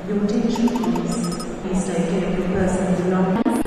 Your attention please. Please take care of your personal belongings.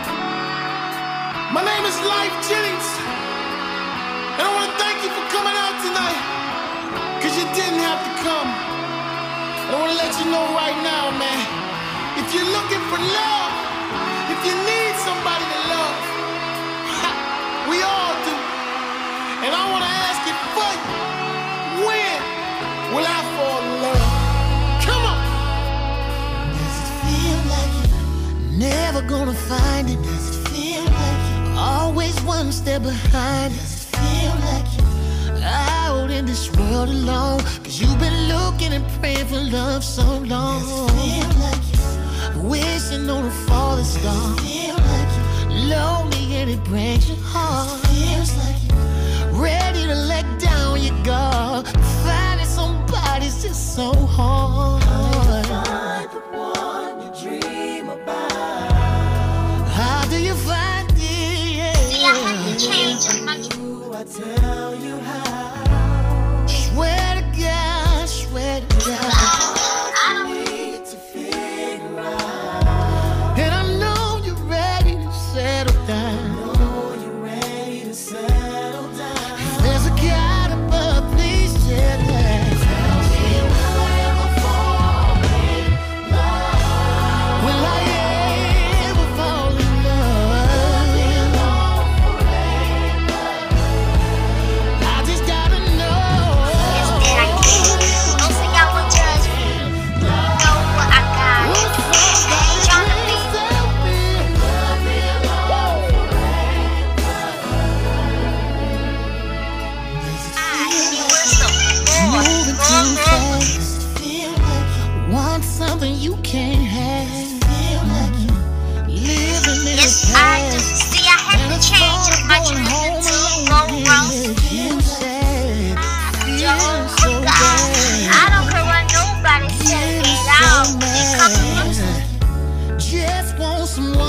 My name is Life Jennings, and I want to thank you for coming out tonight, because you didn't have to come. I want to let you know right now, man, if you're looking for love, if you need somebody to love, we all do. And I want to ask you, when will I fall in love? Come on. Does it feel like you're never gonna find it? Does it feel like you're always one step behind? Does it feel like you're out in this world alone? Cause you've been looking and praying for love so long. Does it feel like you're wishing on a falling star? Does it feel like you're lonely and it breaks your heart? Does it feels like you're ready to let down your guard? Finding somebody's just so hard. Find the one you dream about. How do you find it? See, I have to change my. I tell you how. Swear to God, swear to God. I don't need to figure out. And I know you're ready to settle down. I know you're ready to settle down. If there's a God above, please tell us. Tell me, will I ever fall in love? Will I ever fall in love? I just gotta know. it's like don't think I will judge me. You know what I got. I ain't trying to be. You were so Moving too fast. Feel like you want something you can't have. Feel like you living in the Yes, I do. past. See, I had to change my tune to go wrong. I don't care what nobody says. Get out. It comes from Just want someone